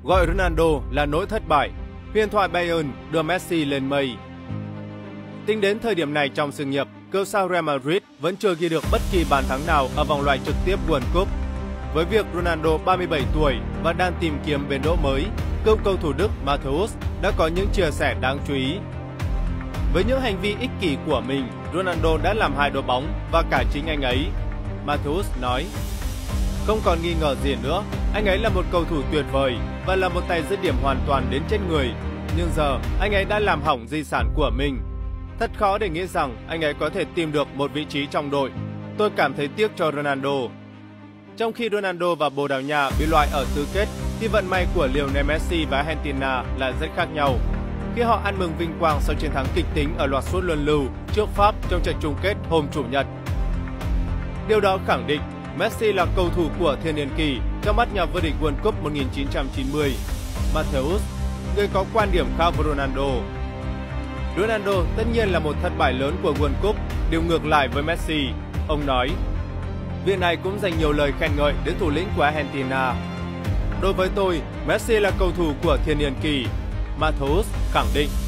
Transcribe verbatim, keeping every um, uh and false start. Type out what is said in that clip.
gọi Ronaldo là nỗi thất bại. Huyền thoại Bayern đưa Messi lên mây. Tính đến thời điểm này trong sự nghiệp, cựu sao Real Madrid vẫn chưa ghi được bất kỳ bàn thắng nào ở vòng loại trực tiếp World Cup. Với việc Ronaldo ba mươi bảy tuổi và đang tìm kiếm bến đỗ mới, cựu cầu thủ Đức Matthäus đã có những chia sẻ đáng chú ý. Với những hành vi ích kỷ của mình, Ronaldo đã làm hại đội bóng và cả chính anh ấy. Matthäus nói, không còn nghi ngờ gì nữa, anh ấy là một cầu thủ tuyệt vời và là một tay dứt điểm hoàn toàn đến chết người. Nhưng giờ, anh ấy đã làm hỏng di sản của mình. Thật khó để nghĩ rằng anh ấy có thể tìm được một vị trí trong đội. Tôi cảm thấy tiếc cho Ronaldo. Trong khi Ronaldo và Bồ Đào Nha bị loại ở tứ kết, thì vận may của Lionel Messi và Argentina lại rất khác nhau. Khi họ ăn mừng vinh quang sau chiến thắng kịch tính ở loạt sút luân lưu trước Pháp trong trận chung kết hôm Chủ nhật. Điều đó khẳng định Messi là cầu thủ của thiên niên kỷ trong mắt nhà vô địch World Cup một nghìn chín trăm chín mươi. Matthäus, người có quan điểm khác với Ronaldo. Ronaldo tất nhiên là một thất bại lớn của World Cup, điều ngược lại với Messi. Ông nói, vị này cũng dành nhiều lời khen ngợi đến thủ lĩnh của Argentina. Đối với tôi, Messi là cầu thủ của thiên niên kỷ, Matthäus khẳng định.